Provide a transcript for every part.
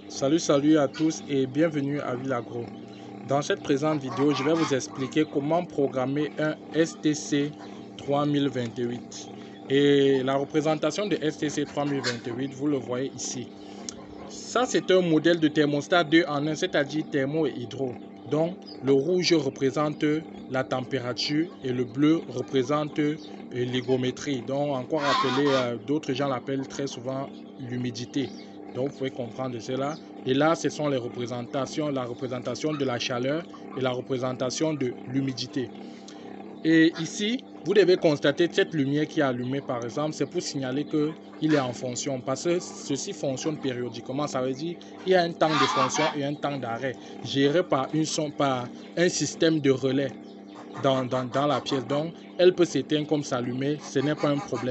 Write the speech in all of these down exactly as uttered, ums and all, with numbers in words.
Salut salut à tous et bienvenue à Villagro. Dans cette présente vidéo, je vais vous expliquer comment programmer un S T C trois mille vingt-huit. Et la représentation de S T C trois mille vingt-huit, vous le voyez ici. Ça, c'est un modèle de thermostat deux en un, c'est-à-dire thermo et hydro. Donc, le rouge représente la température et le bleu représente l'hygrométrie. Donc, encore appelé, euh, d'autres gens l'appellent très souvent l'humidité. Donc, vous pouvez comprendre cela. Et là, ce sont les représentations, la représentation de la chaleur et la représentation de l'humidité. Et ici, vous devez constater cette lumière qui est allumée, par exemple, c'est pour signaler qu'il est en fonction. Parce que ceci fonctionne périodiquement. Ça veut dire qu'il y a un temps de fonction et un temps d'arrêt, géré par, une son, par un système de relais dans, dans, dans la pièce. Donc, elle peut s'éteindre comme s'allumer. Ce n'est pas un problème.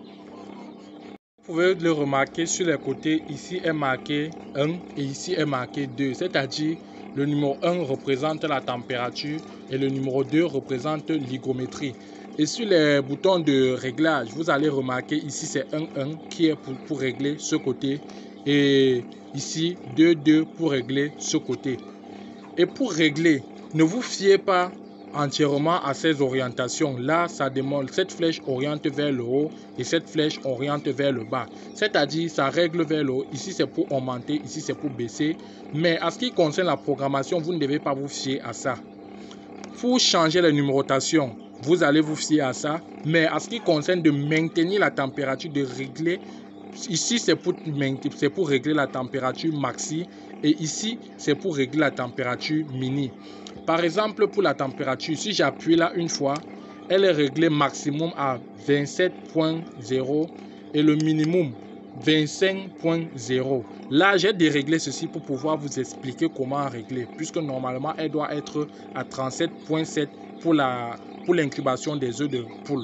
Vous pouvez le remarquer sur les côtés. Ici est marqué un et ici est marqué deux. C'est-à-dire le numéro un représente la température et le numéro deux représente l'hygrométrie. Et sur les boutons de réglage, vous allez remarquer ici c'est un un qui est pour, pour régler ce côté. Et ici deux deux pour régler ce côté. Et pour régler, ne vous fiez pas entièrement à ces orientations. Là, ça demande, cette flèche oriente vers le haut et cette flèche oriente vers le bas. C'est-à-dire, ça règle vers le haut. Ici, c'est pour augmenter, ici, c'est pour baisser. Mais à ce qui concerne la programmation, vous ne devez pas vous fier à ça. Pour changer la numérotation, vous allez vous fier à ça. Mais à ce qui concerne de maintenir la température, de régler, ici, c'est pour, pour régler la température maxi. Et ici, c'est pour régler la température mini. Par exemple, pour la température, si j'appuie là une fois, elle est réglée maximum à vingt-sept point zéro et le minimum vingt-cinq point zéro. Là, j'ai déréglé ceci pour pouvoir vous expliquer comment régler, puisque normalement, elle doit être à trente-sept point sept pour la, pour l'incubation des œufs de poule.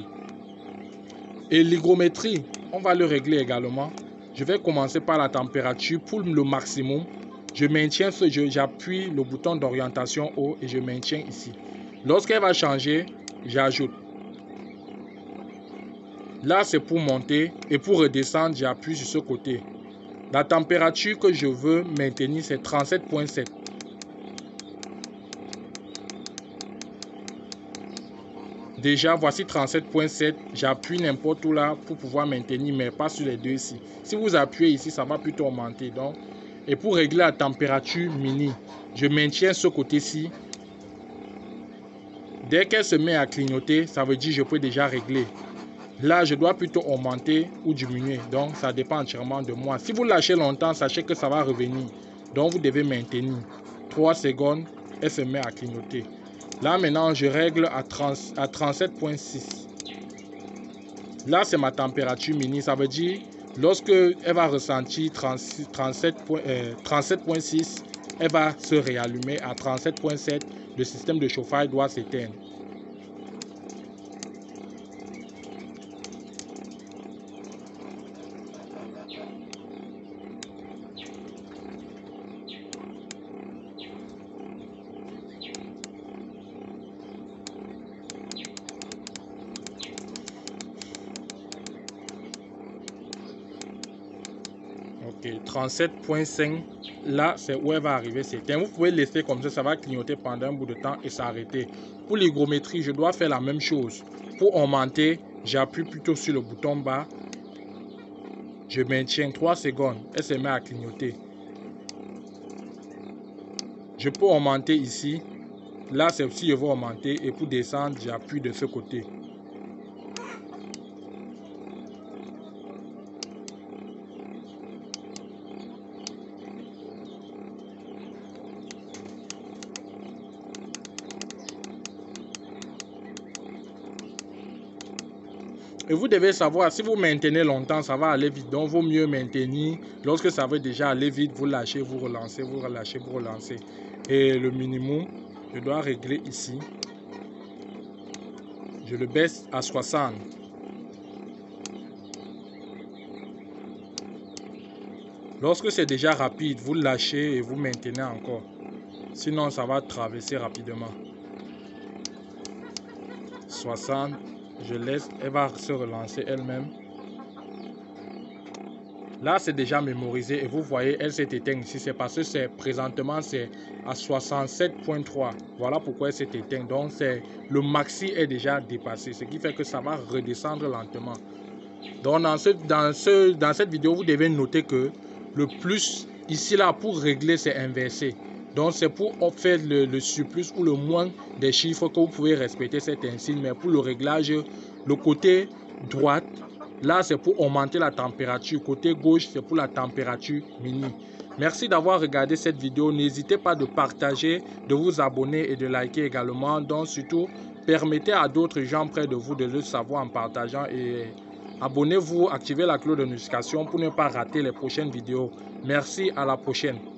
Et l'hygrométrie, on va le régler également. Je vais commencer par la température pour le maximum. Je maintiens ce jeu, j'appuie le bouton d'orientation haut et je maintiens ici. Lorsqu'elle va changer, j'ajoute. Là, c'est pour monter et pour redescendre, j'appuie sur ce côté. La température que je veux maintenir, c'est trente-sept point sept. Déjà, voici trente-sept point sept. J'appuie n'importe où là pour pouvoir maintenir, mais pas sur les deux ici. Si vous appuyez ici, ça va plutôt augmenter. Donc, et pour régler la température mini, je maintiens ce côté-ci. Dès qu'elle se met à clignoter, ça veut dire que je peux déjà régler. Là, je dois plutôt augmenter ou diminuer. Donc, ça dépend entièrement de moi. Si vous lâchez longtemps, sachez que ça va revenir. Donc, vous devez maintenir. trois secondes, elle se met à clignoter. Là, maintenant, je règle à, à trente-sept point six. Là, c'est ma température mini. Ça veut dire, lorsque elle va ressentir trente-sept point six, elle va se réallumer à trente-sept point sept. Le système de chauffage doit s'éteindre. Ok, trente-sept point cinq, là c'est où elle va arriver, c'est vous pouvez laisser comme ça, ça va clignoter pendant un bout de temps et s'arrêter. Pour l'hygrométrie, je dois faire la même chose. Pour augmenter, j'appuie plutôt sur le bouton bas, je maintiens trois secondes, elle se met à clignoter. Je peux augmenter ici, là c'est si je veux augmenter, et pour descendre, j'appuie de ce côté. Et vous devez savoir, si vous maintenez longtemps, ça va aller vite. Donc, il vaut mieux maintenir. Lorsque ça veut déjà aller vite, vous lâchez, vous relancez, vous relâchez, vous relancez. Et le minimum, je dois régler ici. Je le baisse à soixante. Lorsque c'est déjà rapide, vous lâchez et vous maintenez encore. Sinon, ça va traverser rapidement. soixante. Je laisse, elle va se relancer elle-même. Là, c'est déjà mémorisé et vous voyez, elle s'est éteinte ici. C'est parce que c'est présentement, c'est à soixante-sept virgule trois. Voilà pourquoi elle s'est éteinte. Donc, le maxi est déjà dépassé, ce qui fait que ça va redescendre lentement. Donc, dans, ce, dans, ce, dans cette vidéo, vous devez noter que le plus, ici, là, pour régler, c'est inversé. Donc, c'est pour faire le, le surplus ou le moins des chiffres que vous pouvez respecter cet insigne. Mais pour le réglage, le côté droite, là, c'est pour augmenter la température. Côté gauche, c'est pour la température mini. Merci d'avoir regardé cette vidéo. N'hésitez pas de partager, de vous abonner et de liker également. Donc, surtout, permettez à d'autres gens près de vous de le savoir en partageant. Et abonnez-vous, activez la cloche de notification pour ne pas rater les prochaines vidéos. Merci, à la prochaine.